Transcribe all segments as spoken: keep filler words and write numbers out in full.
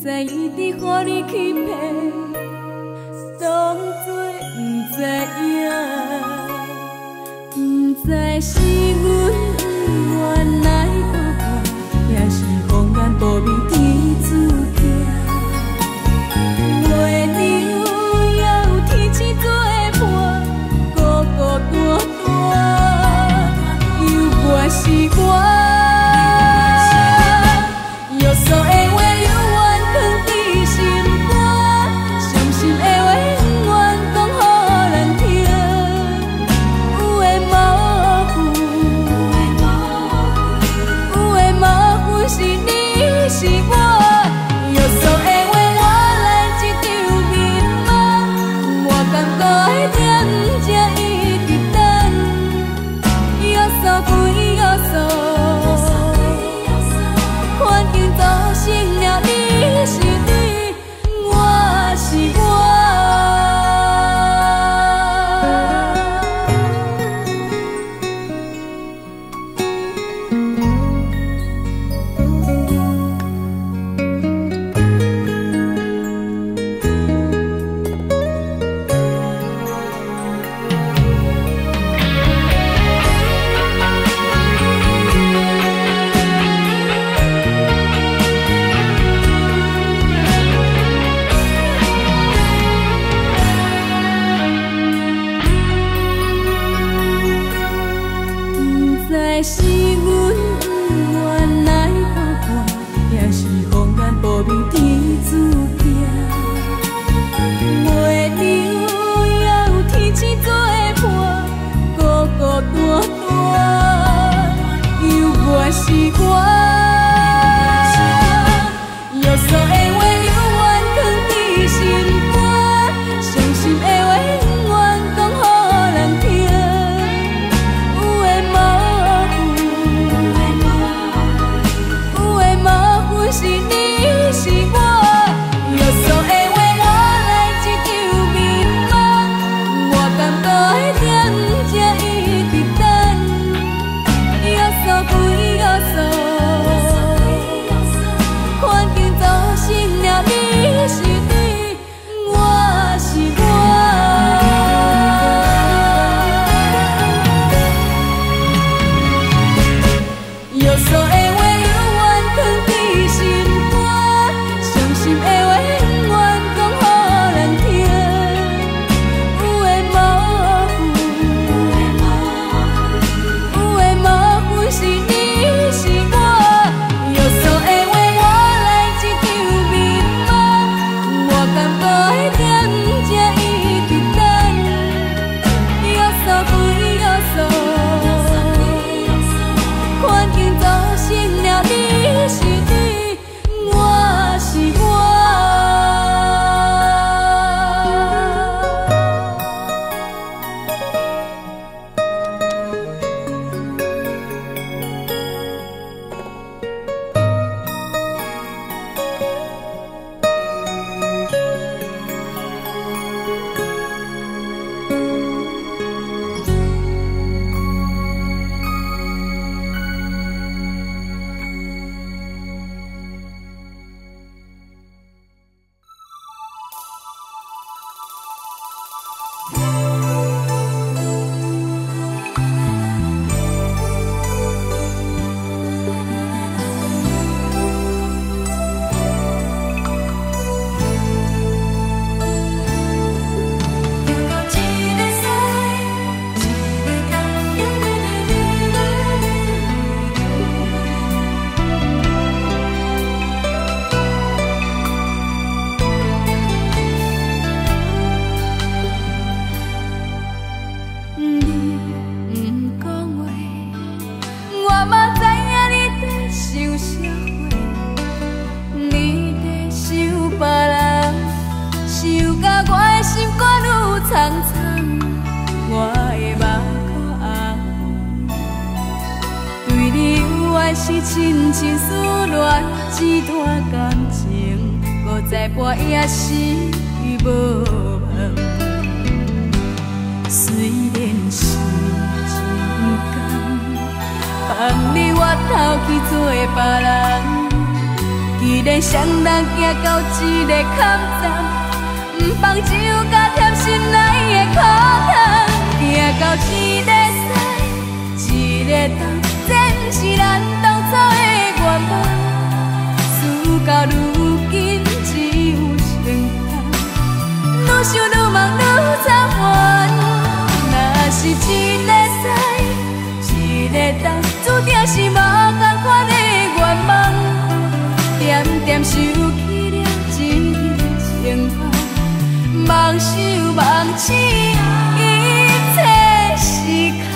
知伊伫乎你欺骗，当作不知影，不知是阮原来不管，也是风眼无明天注定。月亮也有天星做伴，孤孤单单，犹原是我。 约束的话犹原藏伫心肝，伤心的话永远讲予人听。有的模糊，有的模糊是你是我。约束的话换来一场迷茫，我甘搁会点才一直等。约束归约束。 造成了你是你，我是我。是阮原来不管，也是风眼无明天注定。月亮也有天星做伴，孤孤单单，犹原是我。约束的话犹原藏伫心肝，伤心的话永远讲予人听。 是你是我，约束的话换来一场迷茫，我甘搁会点才一直等。约束归约束，环境造成了你是你，我是我。约束的。 是深情思恋，一段感情，搁再跋也是无望。虽然是情感，放你我头去做别人， 既然双人行到一个坎站，不放手甲贴心爱的苦痛，行到一个西，一个东，这不是咱当初的愿望。事到如今只有成汤，愈想愈梦愈惨烦。若是一个西，一个东，注定是无同款的愿望。点点想起了一个情梦，梦想梦醒，一切是空。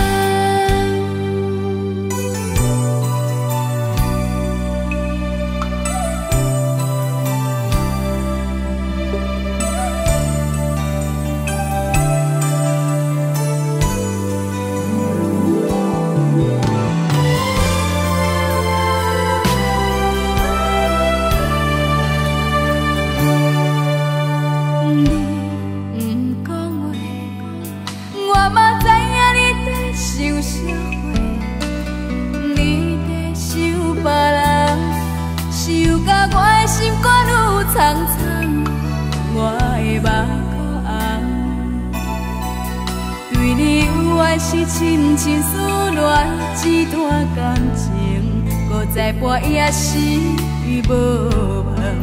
苍苍，我的目眶红，对你有爱是深深思恋，一段感情，搁再半夜时无望。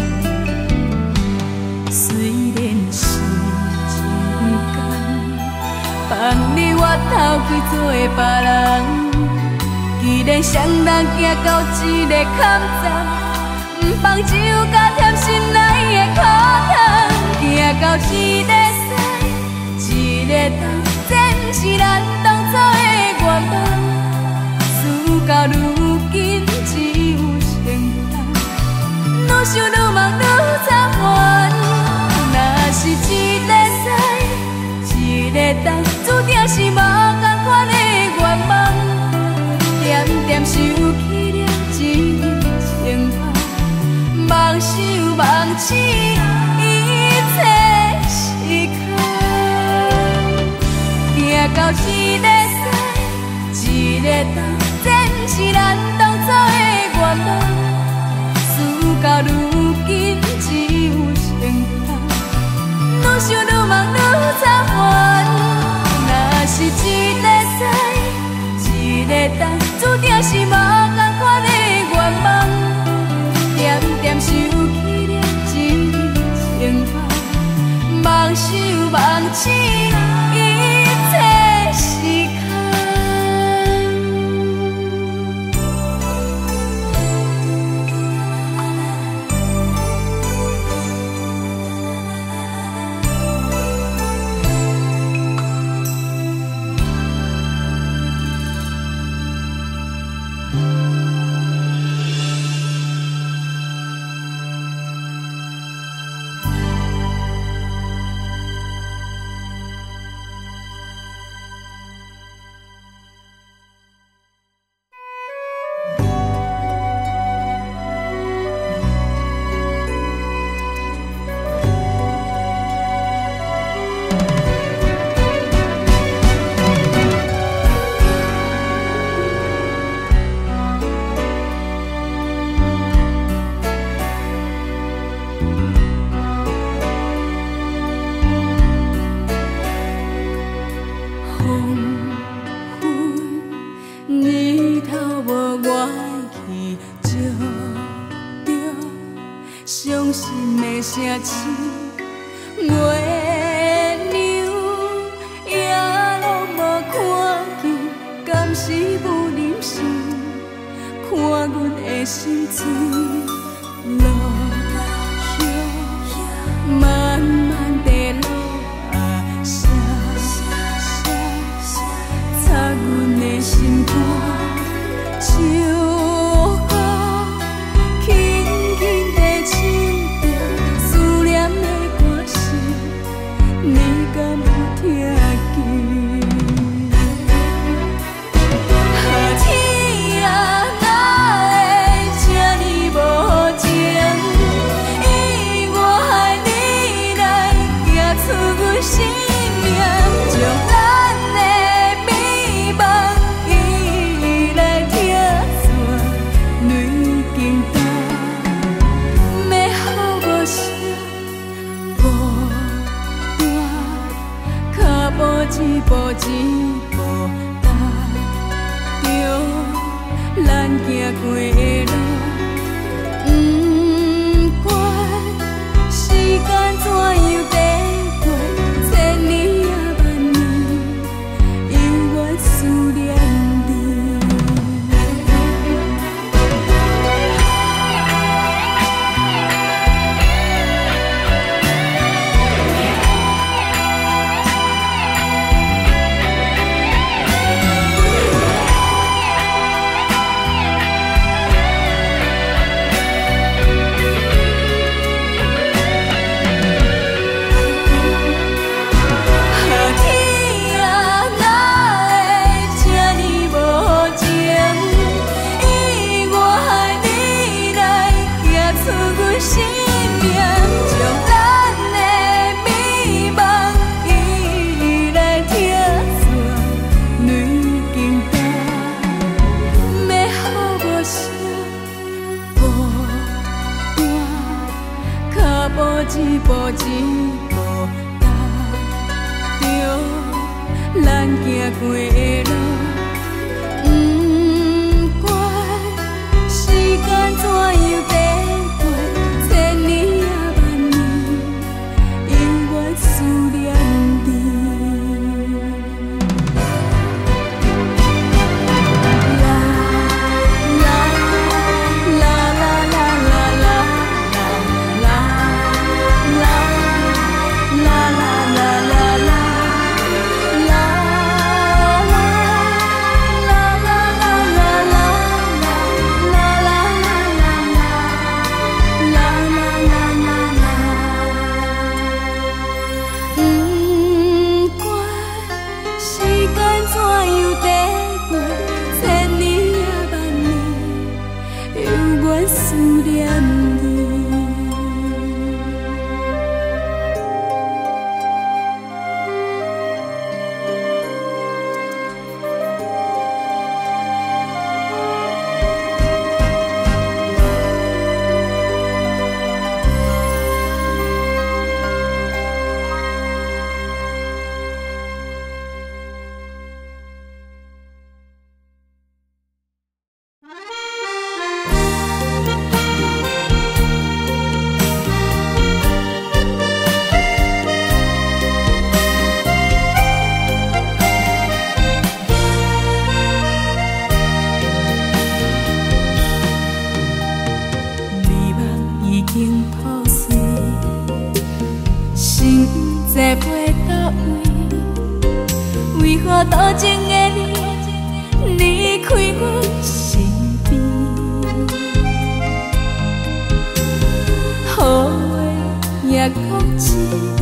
虽然是情感，放你我头去做别人，既然双人行到一个坎站。不放手甲贴心爱的苦痛，行到一个西，一个东，这不是咱当初的愿望。事到如今只有成汤，愈想愈梦愈惨烦。若是一个西，一个东，注定是无同款的愿望。点点想起了一个情梦。梦想梦醒，一切是空。行到一个西，一个东，这不是咱当初的愿望。事到如今只有成汤，愈想愈梦愈惨烦。若是一个西，一个东，注定是无同款的愿望。点点想起了一个情梦，梦想梦醒，一切是空。城市月亮也拢无看见，敢是无人生？看阮的心碎落叶，慢慢地落啊下，插阮的心肝，唱。 天啊，哪会这呢无一步踏着咱行过的路，不管时间怎样地过，千年也万年，永远思念你。一步一步踏着咱行过的路，不管时间怎样地过，千年也万年，永远思念你。思念你。在飞到位，为何多情的你离开我身边？好话也讲尽，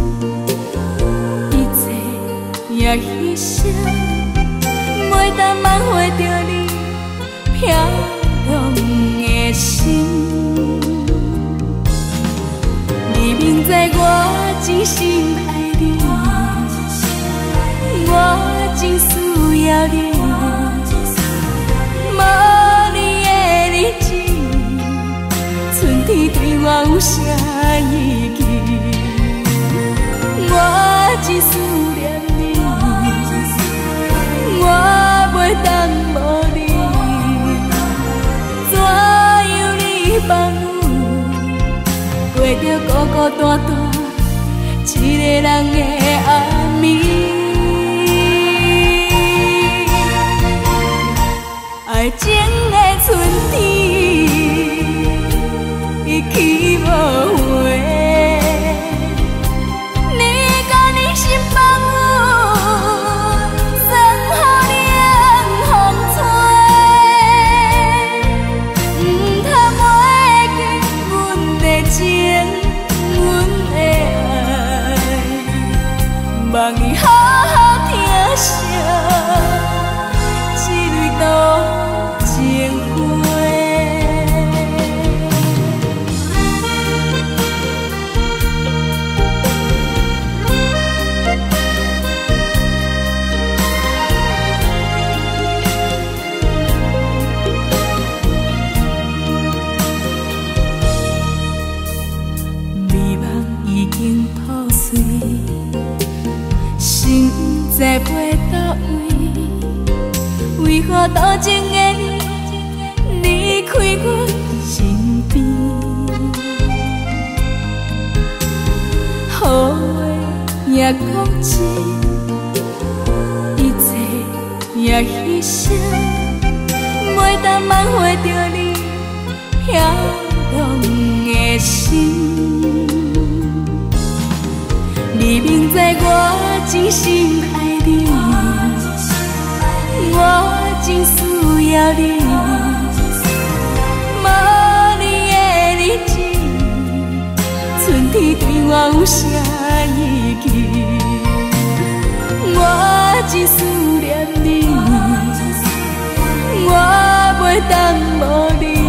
一切也牺牲，袂当挽回着你飘浪的心。你明知我真心爱你，我真需要你，无你的日子，春天对我有啥意义？我真思念你，我袂当无你，怎样你放有，过着孤孤单单一个人的暗暝？爱情的春天已去无回，你甲你心放有，算予冷风吹，唔通忘记阮的情，阮的爱，望伊好好疼惜这蕊多情花。美梦已经破碎，心在飞。 到位？为何多情的你离开阮身边？好话也讲尽，一切也牺牲，袂当挽回着你飘动的心。你明知我真心爱你，我真需要你，无你的日子，春天对我有啥意义？我真思念你，我袂当无你，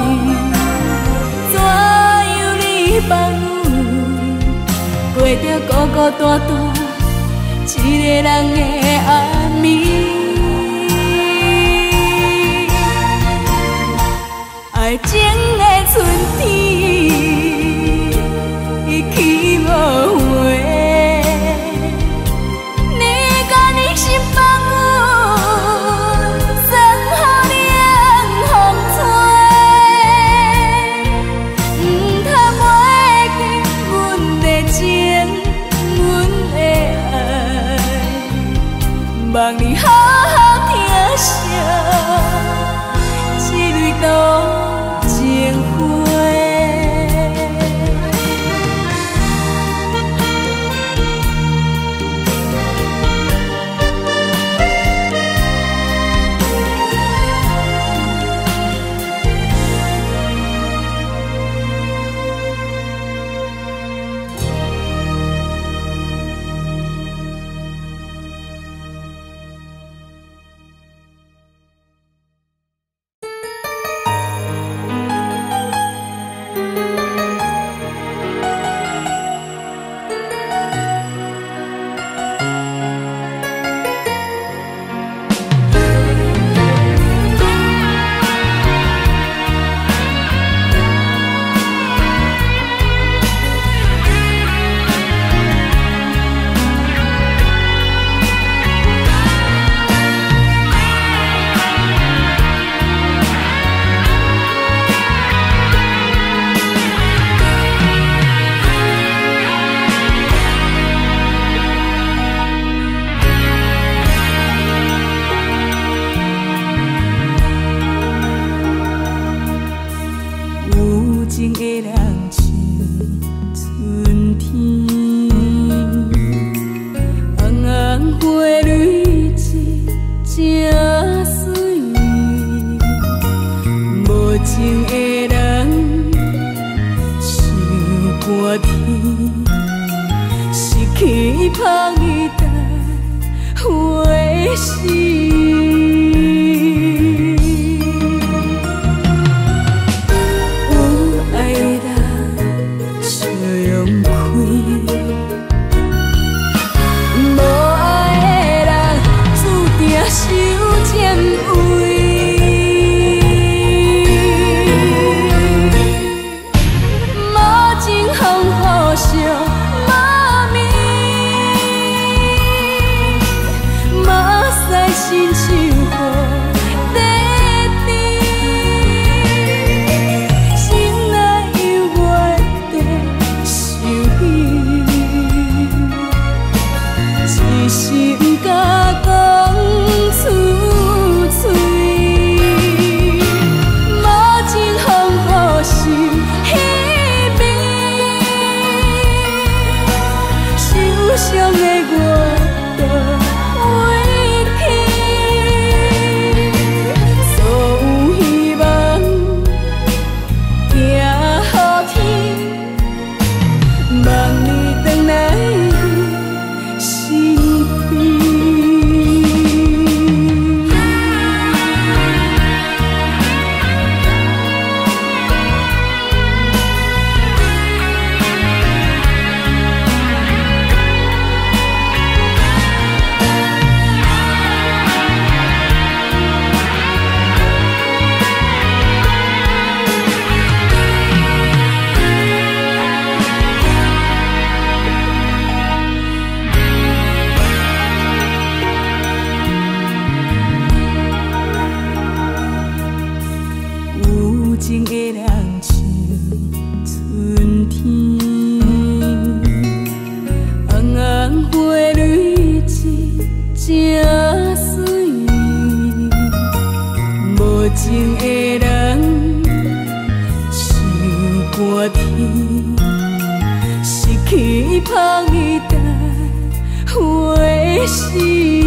怎样你放我过着孤孤单单一个人的暗暝？爱情的春天已去无回，你甲你心放阮，算予冷风吹，唔通袂记阮的情，阮的爱，望你好好疼惜这蕊多情花。心香伊淡回事。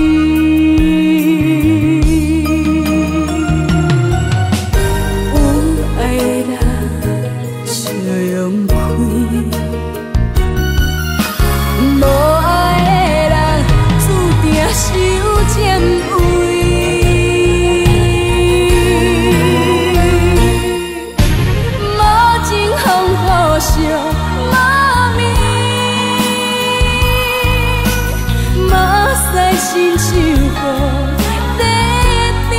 亲像雨在滴，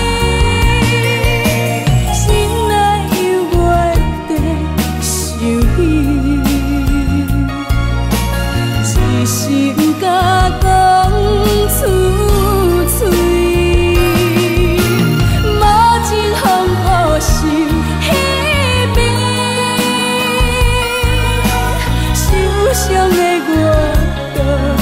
心内犹原在想你，一心甲讲出嘴，无情风雨受彼边，受伤的我就。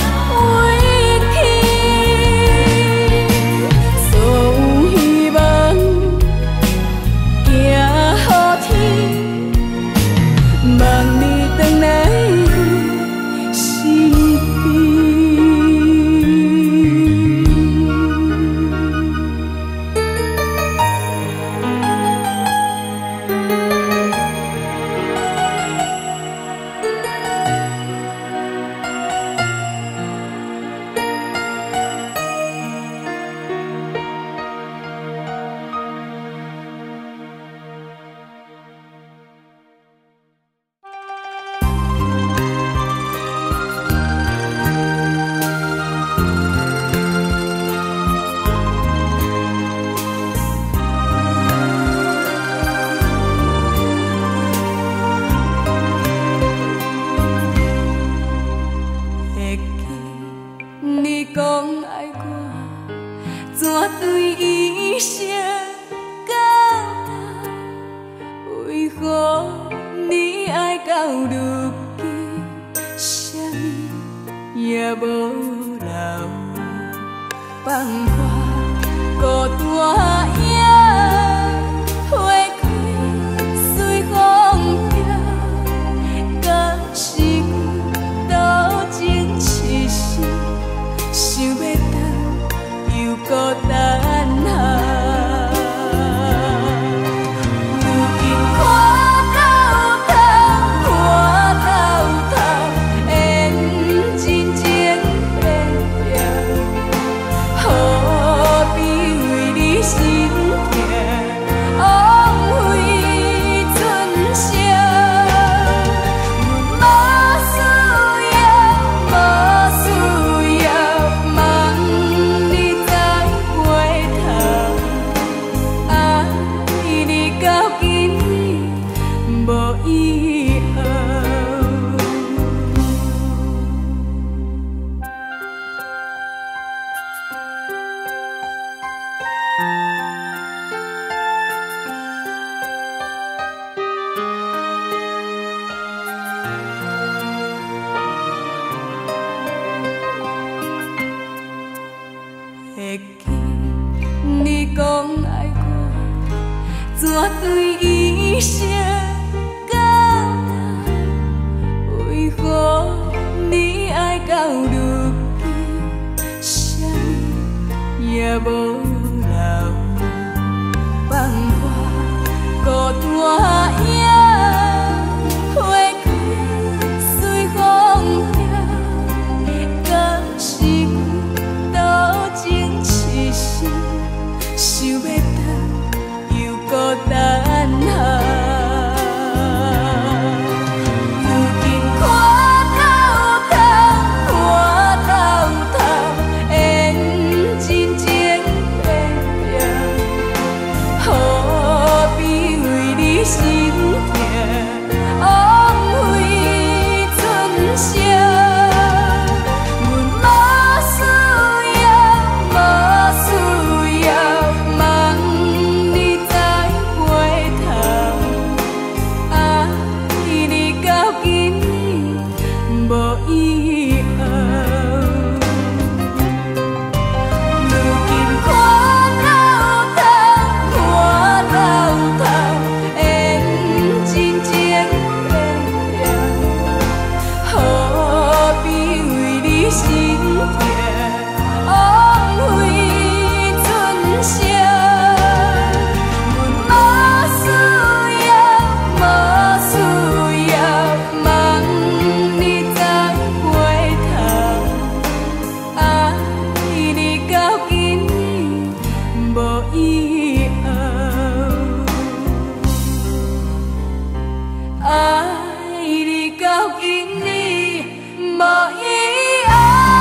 无遗憾。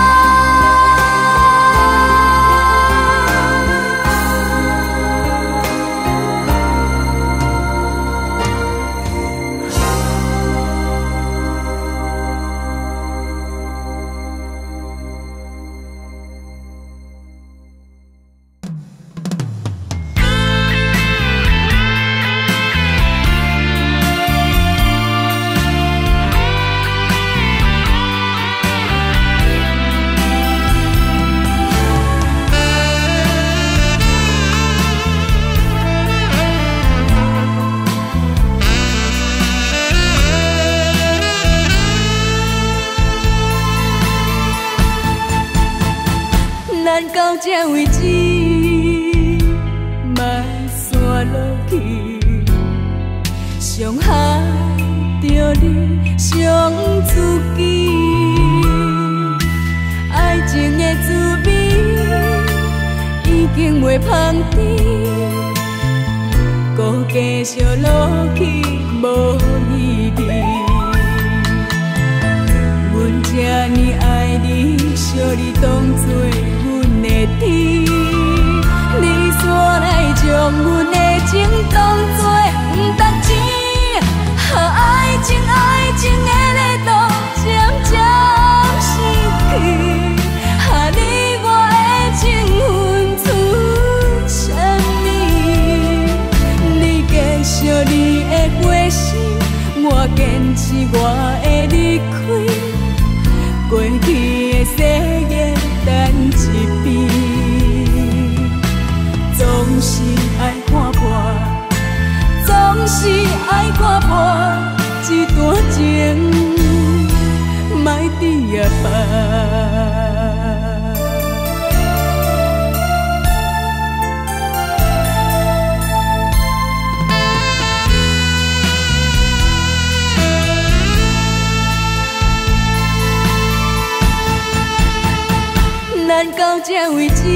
咱到这位置，莫散落去。伤害着你，伤自己。爱情的滋味已经袂芳甜，搁继续落去无意义。阮这呢爱你，惜你当作的天，你煞来将阮的情当作不值钱，和爱情爱情的力度渐渐失去，和你我的情分出什么？你继续你的过心，我坚持我的离开，过去的誓言等一遍，总是爱看破，总是爱看破一段情，莫伫啊烦。咱到这位置，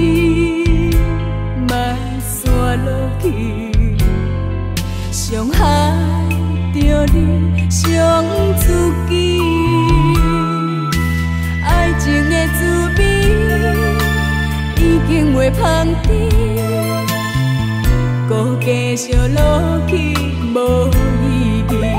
莫散落去。伤害着你，伤自己。爱情的滋味已经袂芳甜，搁继续落去无意义。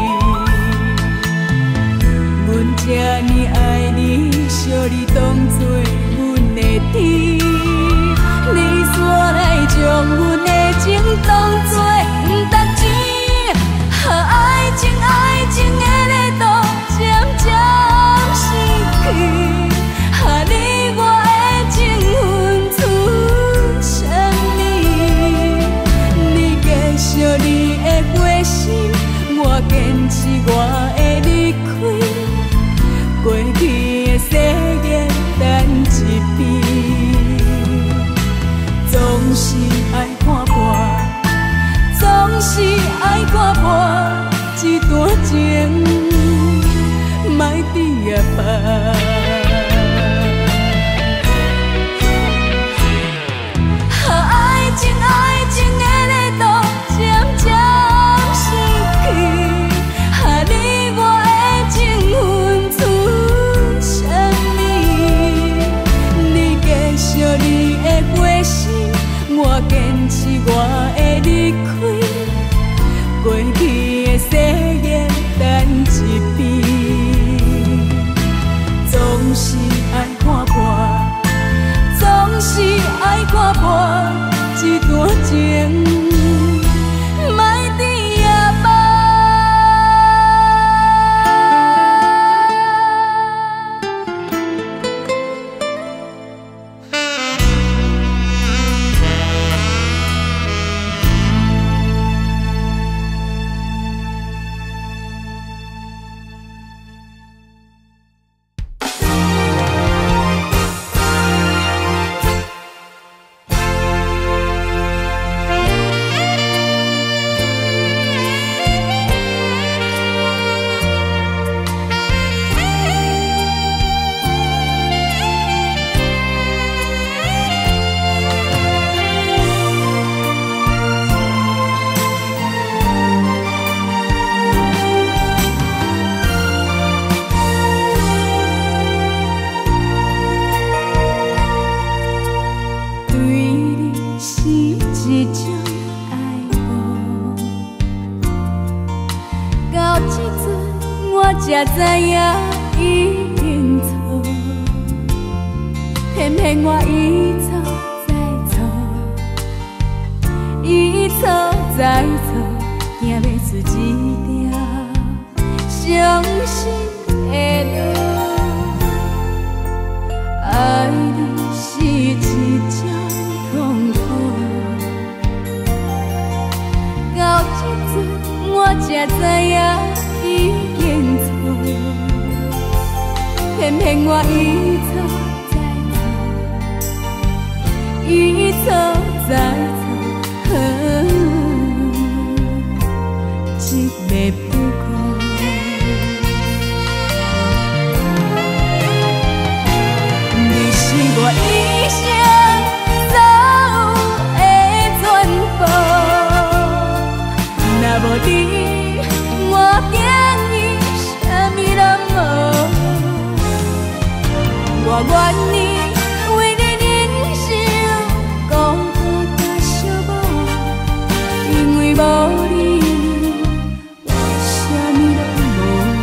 阮这呢爱你，惜你当作的天，你煞来将阮的情当作不值钱，和爱情爱情的力度渐渐失去，和你我的情分出什么？你继续你的过心，我坚持我的离开，过去的誓言等一遍，总是爱看破，总是爱看破一段情，莫伫啊烦。和爱情爱情的力度渐渐失去，和你我的情分出什么？你继续你的过心，我坚持我的离开，过去的誓言等一遍，总才知影已经错，偏偏我一错再错，一错再错，行要出一条伤心的路。爱你是一种痛苦，到这阵我才知影已经错，偏偏我一错再错，一错再错，一个不够。你是我一生所有的全部，若无你，我竟伊啥物拢无。我愿意为你忍受孤独甲寂寞，因为无你，我啥物拢无。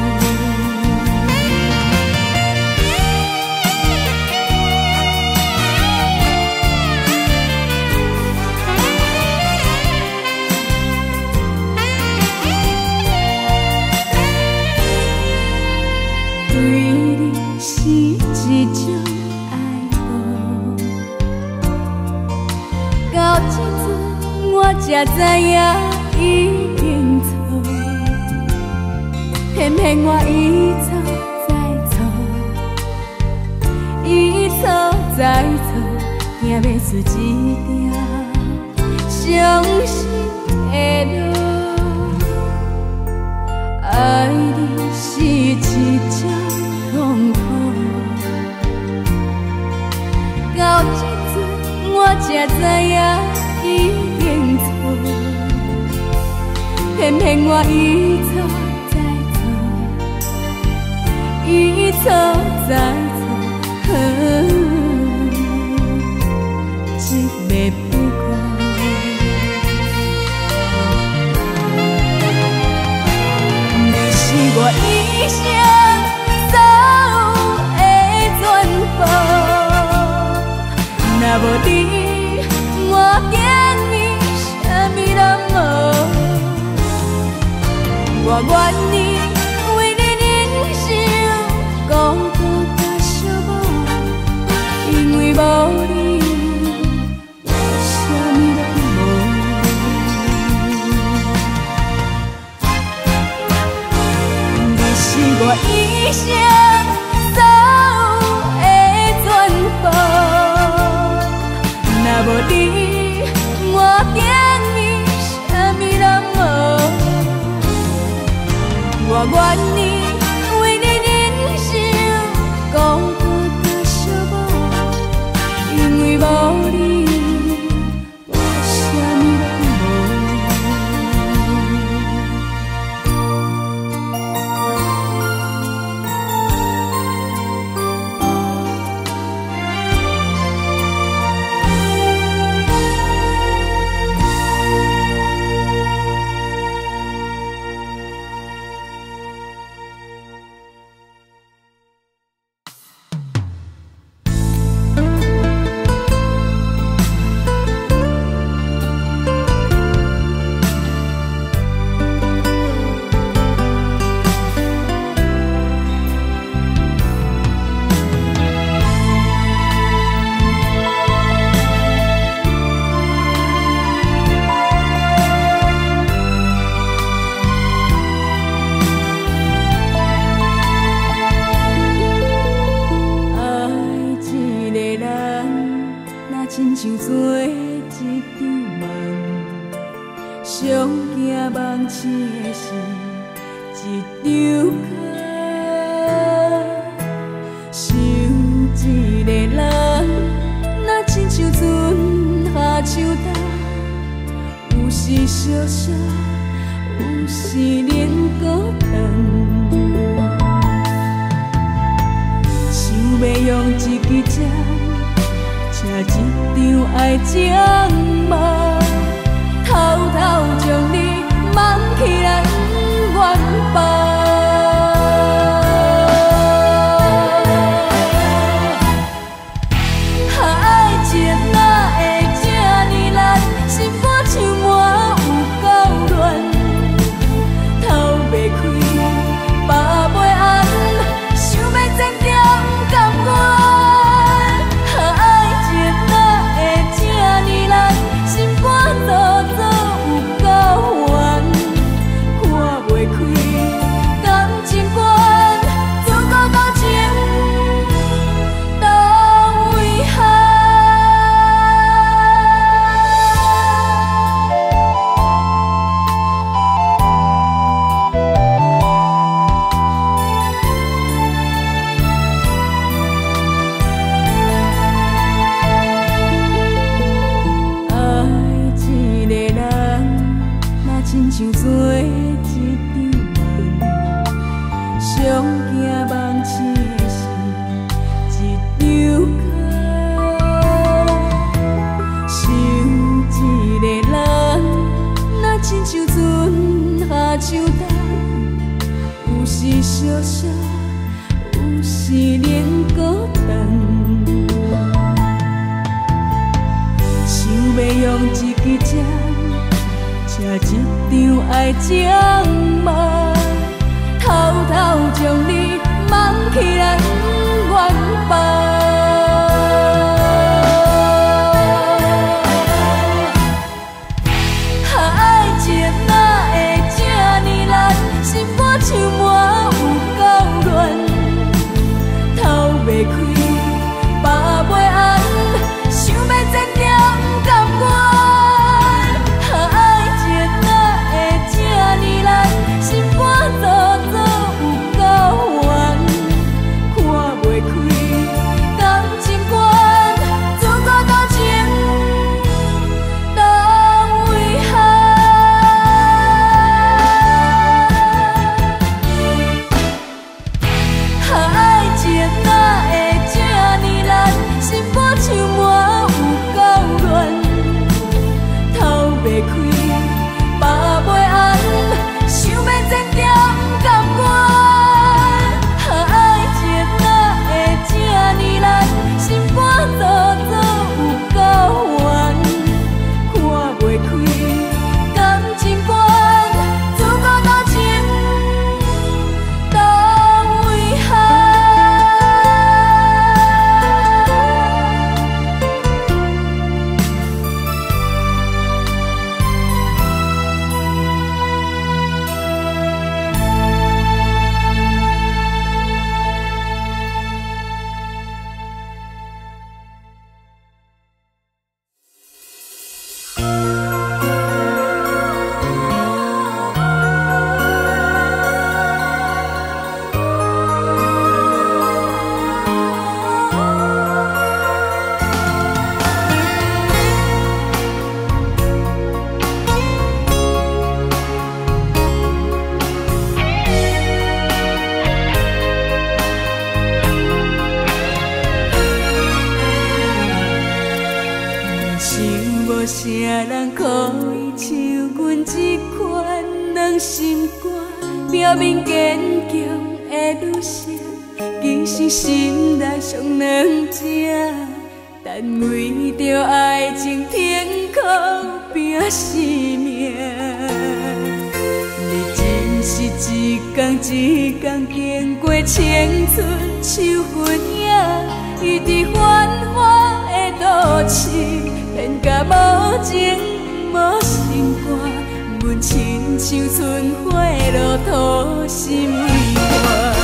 对你是一种爱慕，到这阵我才知影已经错，偏偏我一错再错，一错再错，行要出一条伤心的路。爱你是一种痛苦，到这阵我才知影已经错，偏偏我一错再错，一错再错，一个不够。我一生所有的全部，若无你，我竟伊啥物拢无。我愿意为你忍受孤独甲寂寞，因为无你，我啥物拢无。是我一生所有的全部，若无你，我竟伊啥物拢无。我愿意为你忍受孤独甲寂寞，因为无你，我啥物拢无。亲像做一场梦，上惊梦醒的是一场空。想一个人，若亲像春夏秋冬，有时相舍，有时连孤单。想要用一支针。吃一场爱情梦，偷偷将你梦起来不愿放。 行梦醒的是一张卡。想一个人，若亲像春夏秋冬，有时相惜，有时连孤单。想要用一支针，写一张爱情梦，偷偷将你梦起来，不愿放。爱情哪会这呢难？心肝像满有够乱，透袂开，扒袂安，想要剪掉不甘愿。爱情哪会这呢难？心肝做做有够远，看袂开，感情观，自我多情，当遗憾。爱情哪会这呢难？心肝像满有够乱，透袂开，扒袂安，想要剪掉不甘愿。爱情哪会这呢难？心肝做做有够远，看袂开，感情观，自我多情，当遗憾。无啥人可以像阮这款软心肝，表面坚强的女性，其实心内上软正，但为着爱情天空拼生命。你真是一天一天经过青春秋分影，伊伫繁华的都市。变甲无情无心肝，阮亲像春花落土心为寒。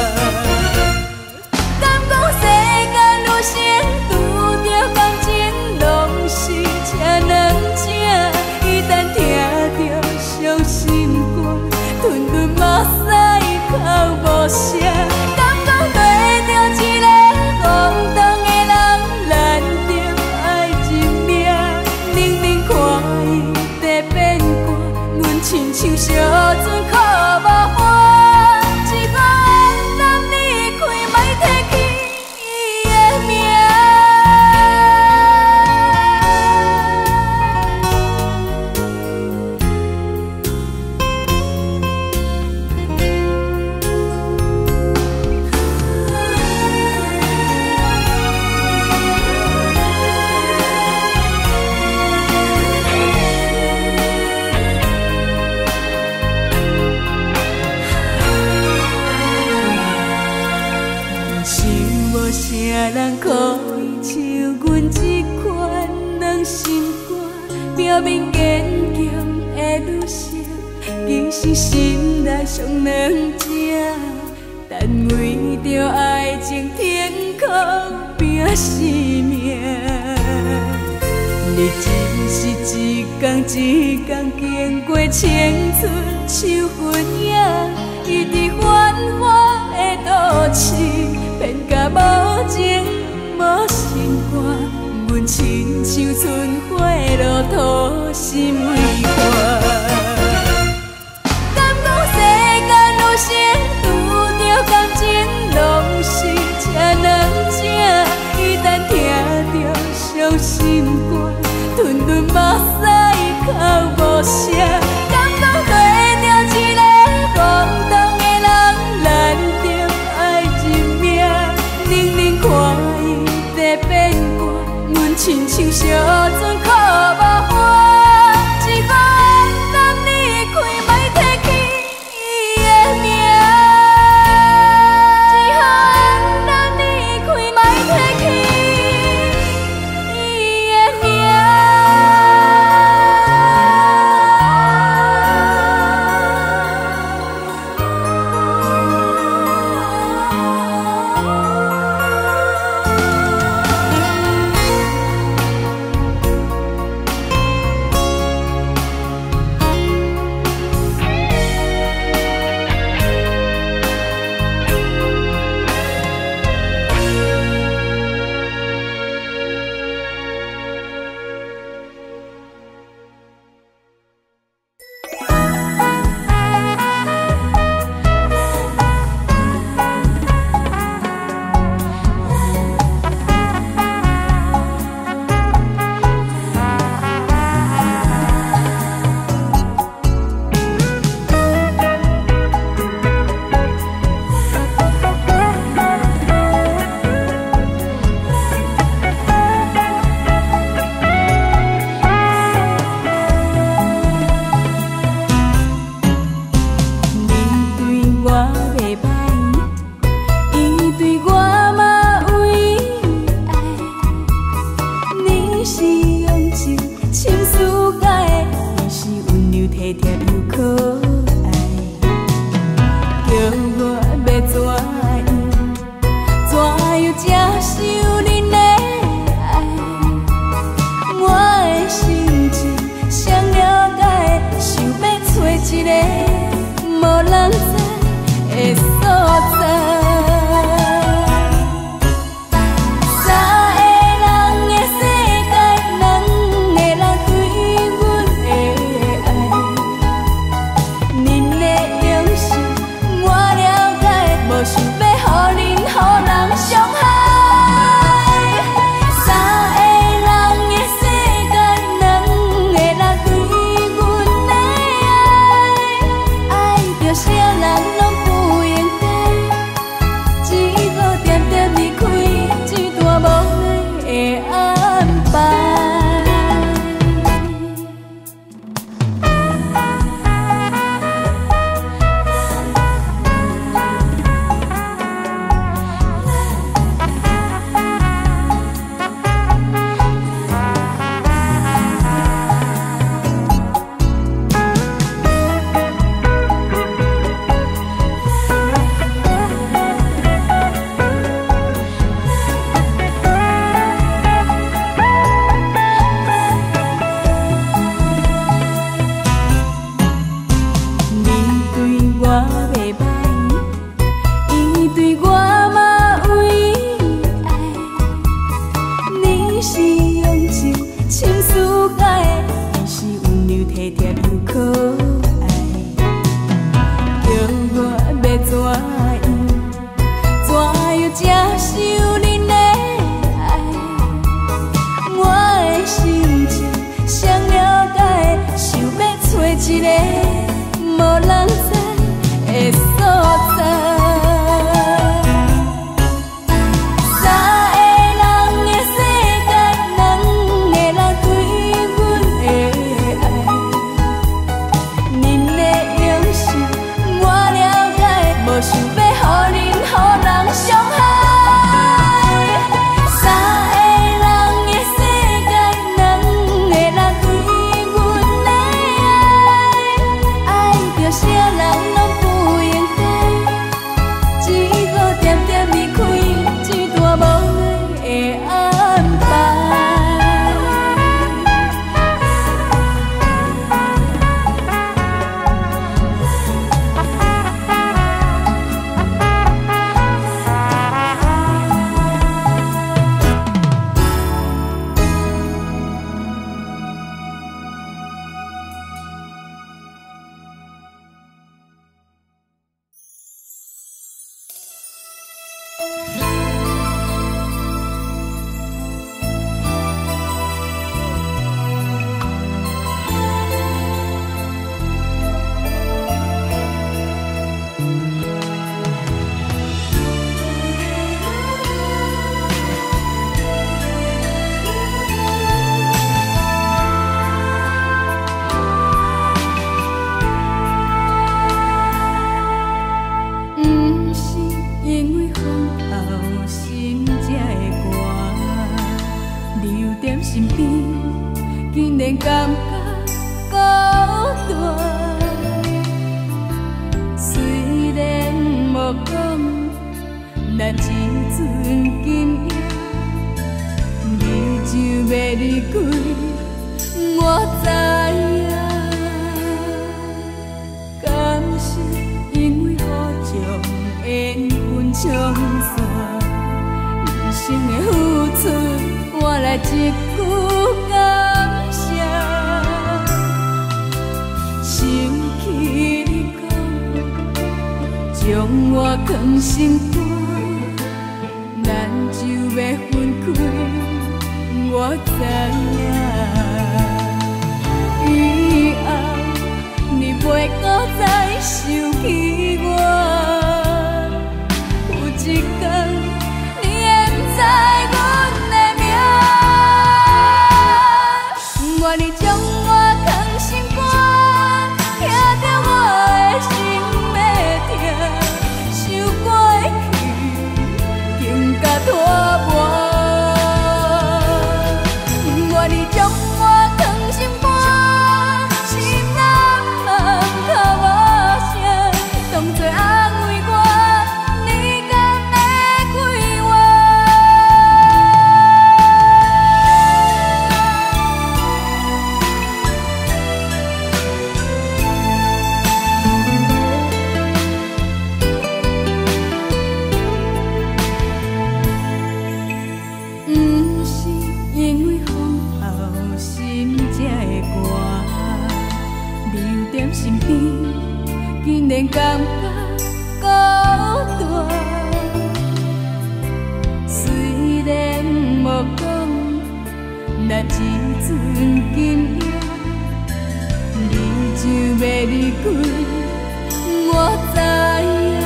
敢讲世间有生拄着感情，拢是这软正。一旦听着伤心歌，吞吞目屎哭无声。敢讲对着一个荒唐的人，咱着爱情命。明明看伊在变卦，阮亲像烧船靠无岸，一个冤男离开，莫提起伊的名。啥人可以像阮这款软心肝，表面坚强的女性，其实心内上软正，但为着爱情天空拼生命。你真是一天一天经过青春秋分影，伊伫繁华的都市。变甲无情无心肝，阮亲像春花落土心为寒。敢讲世间有生拄着感情？ 小船靠无岸，一番等你开，莫提起伊的名。一番等你开，莫提起伊的名。 咱一寸金夜，你就要离开，我知影。敢是因为好将缘分冲散，人生的付出换来一句感谢。想起你讲，将我藏心肝，咱就要分开，我知影。以后你袂搁再想起我，有一天你会知阮的名，愿意将我藏心肝，听着我的心要痛，想过去经甲拖磨。愿意将我藏心肝，心难通无声，当作安慰我，你敢会归我？不是因为风后心才会寒，你有踮身边，竟然感觉孤单。虽然无讲，咱一寸金夜，你就要离开，我知影。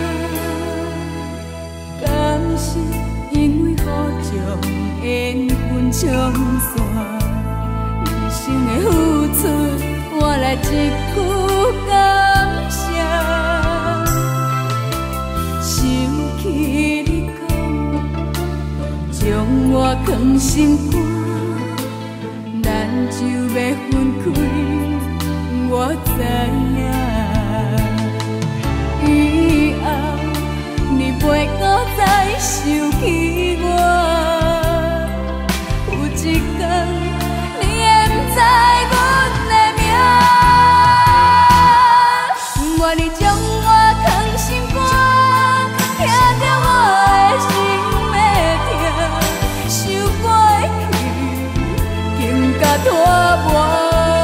敢是因为好将缘分冲散，人生的付出换来一句感谢。想起你讲，将我藏心肝，咱就要分开，我知影。以后你袂搁再想起我，有一天你会知阮的名，愿意将我藏心肝，听着我的心要痛，想过去经甲拖磨。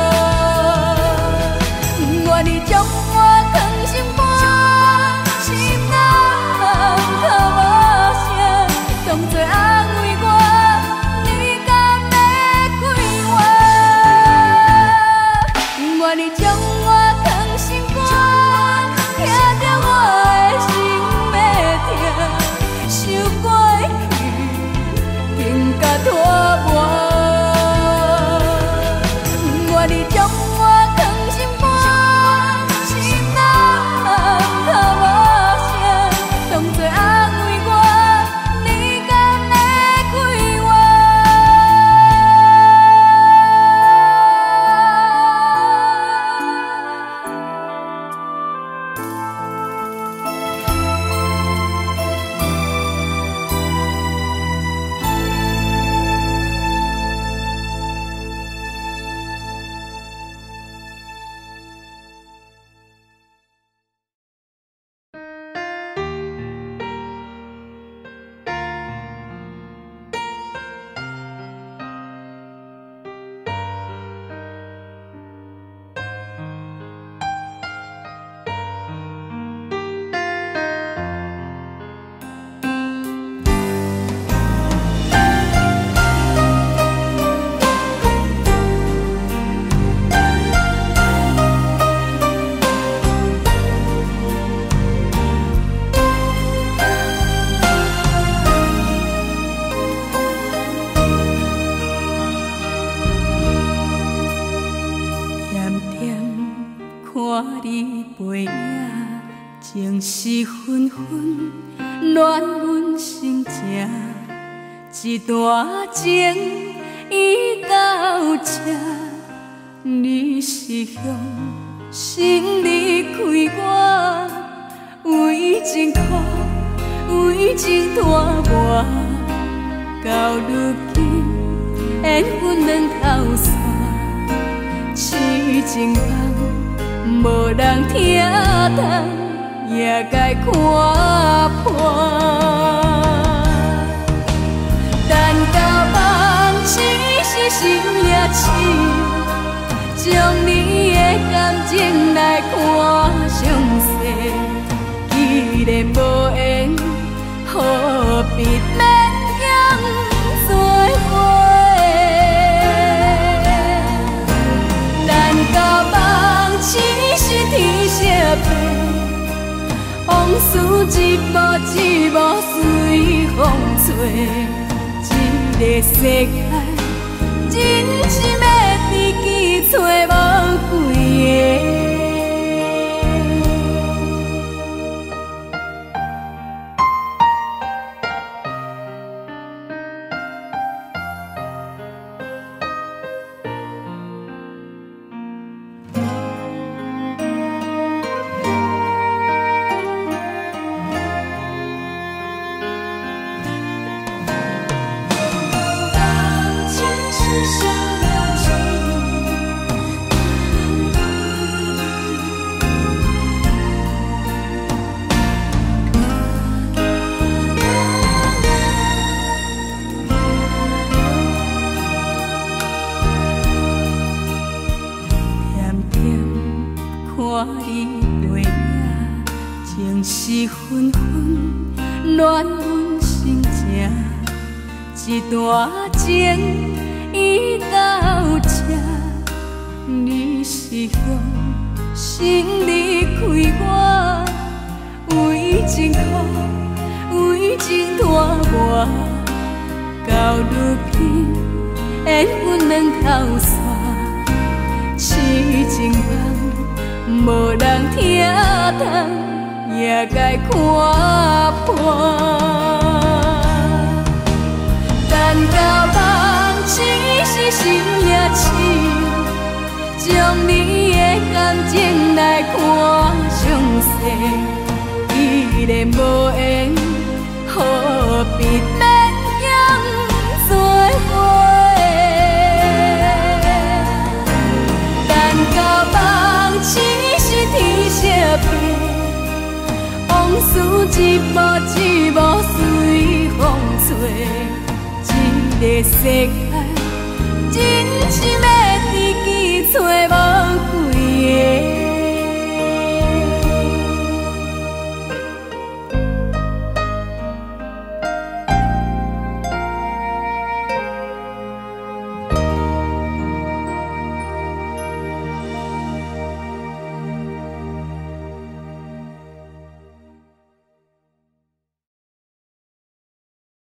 愿意将我藏心肝，心难通无声，当作安慰我，你敢会归我？愿意将我藏心肝，听着我的心要痛，想过去经甲拖磨。愿意将我藏心肝，心难通无声，当作安慰我，你敢会归我？背影，情丝纷纷，恋阮心情，一段情已到这，你是向心离开我，为情苦为情拖磨，到如今缘分两头线，痴情梦无人听懂，也该看破。等到梦醒时心也深，将你的感情来看详细。既然无缘，何必勉强做伙？等到梦醒时天色变，往事一幕一幕随风吹。这个世界，真心要知己找无几个。看伊背影，情绪纷纷，乱阮心情。一段情已到这，你是向心离开我，为情苦，为情拖磨，到如今缘分两头线，痴情梦。无人听懂，也该看破。等到梦醒时心也深，将你的感情来看详细。既然无缘，何必勉强做伙？等到梦醒时天色变，往事一幕一幕随风吹。这个世界。